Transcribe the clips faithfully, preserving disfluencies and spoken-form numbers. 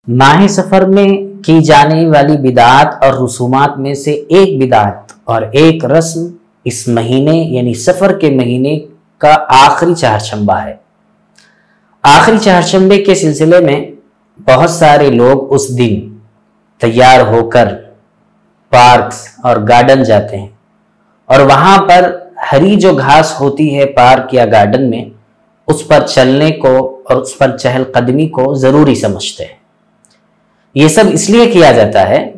ماہ سفر میں کی جانے والی بدعات اور رسومات میں سے ایک بدعت اور ایک رسم اس مہینے یعنی سفر کے مہینے کا آخری چہارشنبہ ہے۔ آخری چہارشنبے کے سلسلے میں بہت سارے لوگ اس دن تیار ہو کر پارکس اور گارڈن جاتے ہیں اور وہاں پر ہری جو گھاس ہوتی ہے پارک یا گارڈن میں اس پر چلنے کو اور اس پر چہل قدمی کو ضروری سمجھتے ہیں۔ یہ سب اس لیے کیا جاتا ہے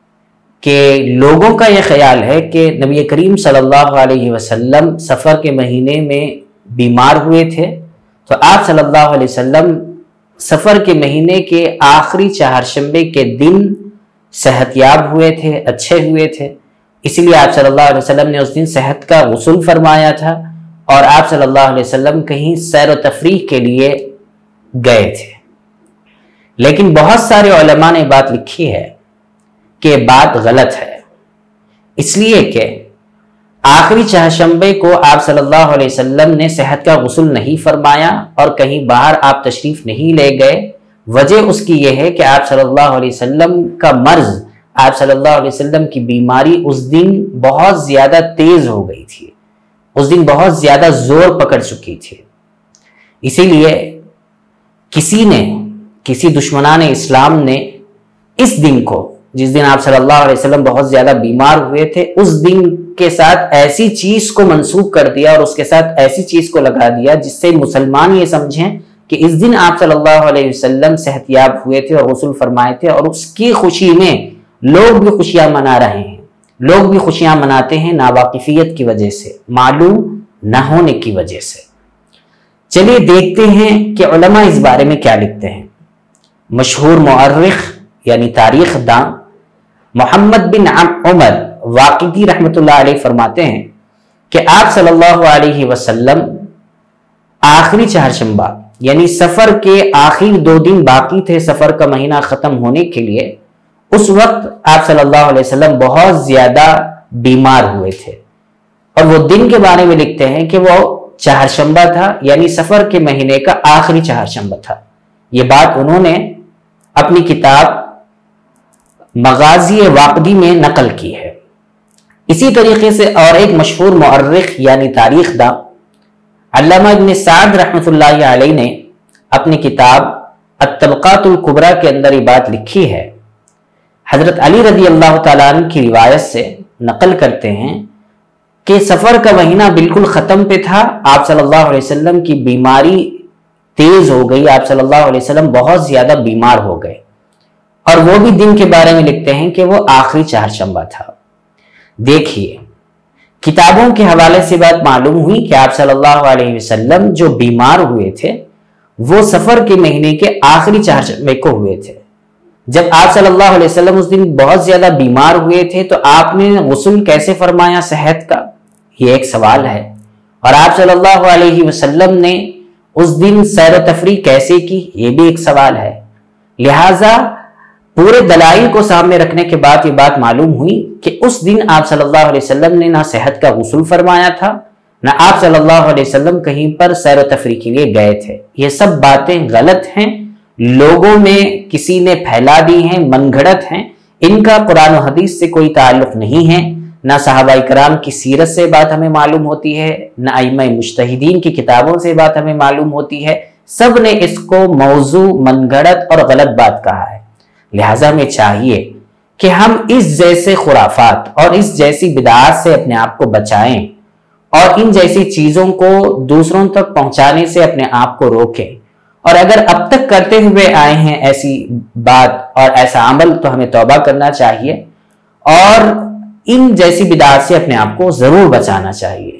کہ لوگوں کا یہ خیال ہے کہ نبی کریم صلی اللہ علیہ وسلم سفر کے مہینے میں بیمار ہوئے تھے، تو آپ صلی اللہ علیہ وسلم سفر کے مہینے کے آخری چہارشنبے کے دن صحت یاب ہوئے تھے، اچھے ہوئے تھے، اسی لیے آپ صلی اللہ علیہ وسلم نے اس دن صحت کا غسل فرمایا تھا اور آپ صلی اللہ علیہ وسلم کہیں سیر و تفریح کے لیے گئے تھے۔ لیکن بہت سارے علماء نے بات لکھی ہے کہ بات غلط ہے، اس لیے کہ آخری چہارشنبے کو آپ صلی اللہ علیہ وسلم نے صحت کا غسل نہیں فرمایا اور کہیں باہر آپ تشریف نہیں لے گئے۔ وجہ اس کی یہ ہے کہ آپ صلی اللہ علیہ وسلم کا مرض، آپ صلی اللہ علیہ وسلم کی بیماری اس دن بہت زیادہ تیز ہو گئی تھی، اس دن بہت زیادہ زور پکڑ چکی تھی۔ اسی لیے کسی نے کسی دشمنان اسلام نے اس دن کو، جس دن آپ صلی اللہ علیہ وسلم بہت زیادہ بیمار ہوئے تھے، اس دن کے ساتھ ایسی چیز کو منسوب کر دیا اور اس کے ساتھ ایسی چیز کو لگا دیا جس سے مسلمان یہ سمجھیں کہ اس دن آپ صلی اللہ علیہ وسلم صحت یاب ہوئے تھے اور غسل فرمائے تھے، اور اس کی خوشی میں لوگ بھی خوشیاں منا رہے ہیں۔ لوگ بھی خوشیاں مناتے ہیں ناواقفیت کی وجہ سے، معلوم نہ ہونے کی وجہ سے۔ چلیے دیکھتے ہیں کہ علماء اس بارے میں کیا لکھتے ہیں۔ مشہور مورخ یعنی تاریخ داں محمد بن عمر واقدی رحمۃ اللہ علیہ فرماتے ہیں کہ آپ صلی اللہ علیہ وسلم آخری چہارشنبہ یعنی سفر کے آخری دو دن باقی تھے سفر کا مہینہ ختم ہونے کے لیے، اس وقت آپ صلی اللہ علیہ وسلم بہت زیادہ بیمار ہوئے تھے، اور وہ دن کے بارے میں لکھتے ہیں کہ وہ چہارشنبہ تھا یعنی سفر کے مہینے کا آخری چہارشنبہ تھا۔ یہ بات انہوں نے اپنی کتاب مغازی واقدی میں نقل کی ہے۔ اسی طریقے سے اور ایک مشہور مورخ یعنی تاریخ داں علامہ ابن سعد رحمۃ اللہ علیہ نے اپنی کتاب الطبقات الکبریٰ کے اندر یہ بات لکھی ہے۔ حضرت علی رضی اللہ تعالیٰ عنہ کی روایت سے نقل کرتے ہیں کہ سفر کا مہینہ بالکل ختم پہ تھا، آپ صلی اللہ علیہ وسلم کی بیماری تیز ہو گئی، آپ صلی اللہ علیہ وسلم بہت زیادہ بیمار ہو گئے، اور وہ بھی دن کے بارے میں لکھتے ہیں کہ وہ آخری چہارشنبہ تھا۔ دیکھیے کتابوں کے حوالے سے بات معلوم ہوئی کہ آپ صلی اللہ علیہ وسلم جو بیمار ہوئے تھے وہ سفر کے مہینے کے آخری چہارشنبے کو ہوئے تھے۔ جب آپ صلی اللہ علیہ وسلم اس دن بہت زیادہ بیمار ہوئے تھے تو آپ نے غسل کیسے فرمایا صحت کا؟ یہ ایک سوال ہے۔ اور آپ صلی اللہ علیہ وسلم نے اس دن سیر و تفریح کیسے کی؟ یہ بھی ایک سوال ہے۔ لہٰذا پورے دلائل کو سامنے رکھنے کے بعد یہ بات معلوم ہوئی کہ اس دن آپ صلی اللہ علیہ وسلم نے نہ صحت کا غسل فرمایا تھا، نہ آپ صلی اللہ علیہ وسلم کہیں پر سیر و تفریح کے لیے گئے تھے۔ یہ سب باتیں غلط ہیں، لوگوں میں کسی نے پھیلا دی ہیں، من گھڑت ہیں، ان کا قرآن و حدیث سے کوئی تعلق نہیں ہے، نہ صحابہ کرام کی سیرت سے بات ہمیں معلوم ہوتی ہے، نہ ائمہ مجتہدین کی کتابوں سے بات ہمیں معلوم ہوتی ہے۔ سب نے اس کو موضوع، من گھڑت اور غلط بات کہا ہے۔ لہٰذا ہمیں چاہیے کہ ہم اس جیسے خرافات اور اس جیسی بدعات سے اپنے آپ کو بچائیں اور ان جیسی چیزوں کو دوسروں تک پہنچانے سے اپنے آپ کو روکیں، اور اگر اب تک کرتے ہوئے آئے ہیں ایسی بات اور ایسا عمل تو ہمیں توبہ کرنا چاہیے اور ان جیسی بدعات سے اپنے آپ کو ضرور بچانا چاہیے۔